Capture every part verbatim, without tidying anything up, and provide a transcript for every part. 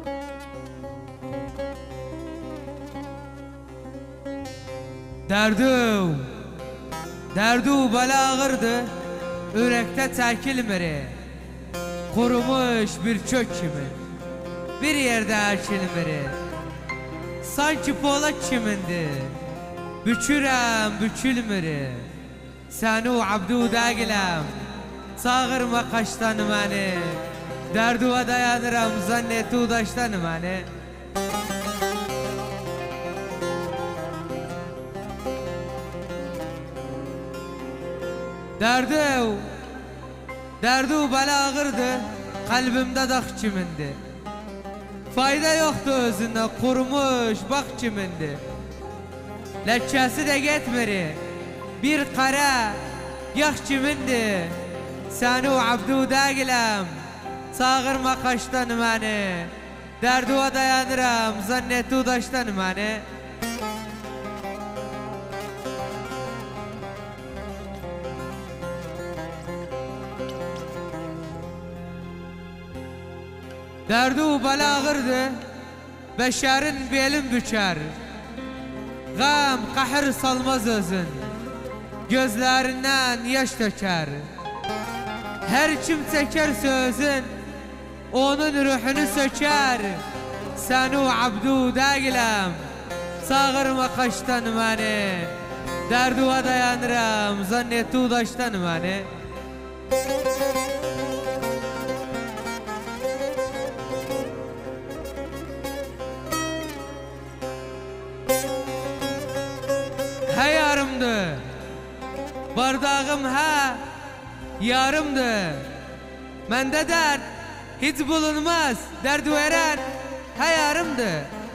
Derdu Derdu bela ağırdı, yürekte çekilmiri. Kurumuş bir çök kimi bir yerde erçilmiri. Sanki pola kimindi, bükürem bükülmiri. Seni o abdu dağılım, çağırma kaçtan məni. Derduva dayanıram, zannetti udaştan məni. Derdu Derdu bela ağırdı, kalbimde dağ kimindi. Fayda yoktu özünde, kurumuş bak kimindi. Lekkesi de getmiri, bir kara yağ kimindi. Seni o abdu dağılım, çağırma kaçtan məni. Derduva dayanıram, zannetti udaştan məni. Derdu bela ağırdı, beşerin belin büker. Gam kahır salmaz özün, gözlerinden yaş döker. Her kim çeker sözün, onun ruhunu söker. Seni o abdu dağılım, çağırma kaçtan məni. Derduva dayanıram, zannetti udaştan məni. He yarımdı, bardağım he yarımdı. Mende dert hiç bulunmaz, derdi veren he yarımdı.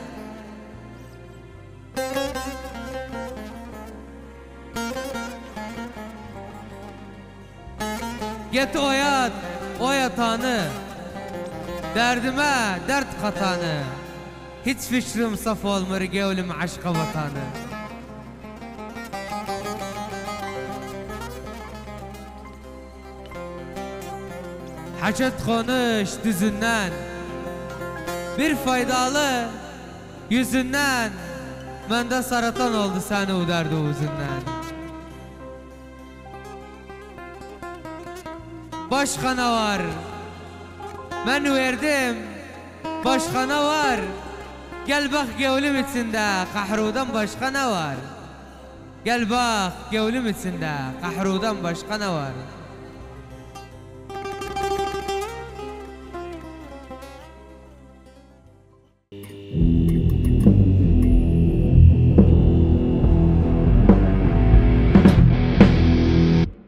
Get o yat, o yatağını, derdime dert katanı. Hiç fikrim saf olmur gevlim aşka vatanı. Haçet konuş düzünden, bir faydalı yüzünden. Mende saratan oldu seni o derdi yüzünden. Başka ne var? Ben verdim, başka ne var? Gel bak gevlim içinde, kahrudan başka ne var? Gel bak gevlim içinde, kahrudan başka ne var?